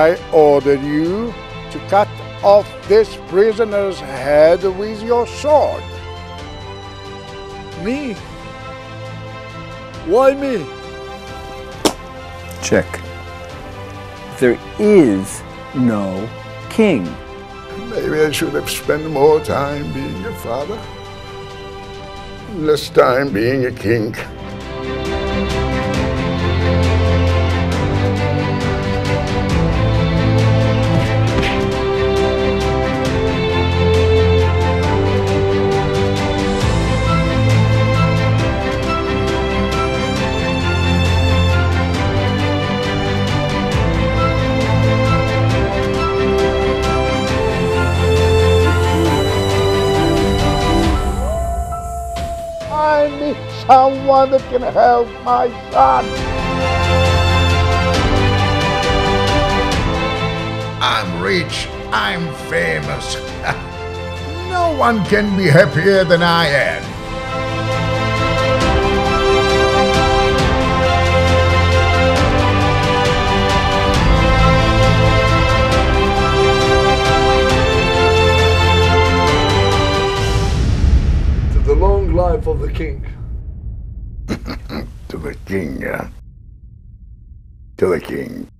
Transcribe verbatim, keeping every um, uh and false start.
I order you to cut off this prisoner's head with your sword. Me? Why me? Check. There is no king. Maybe I should have spent more time being a father, less time being a king. I need someone that can help my son. I'm rich, I'm famous. No one can be happier than I am. To the long life of the king. To the king, uh, to the king.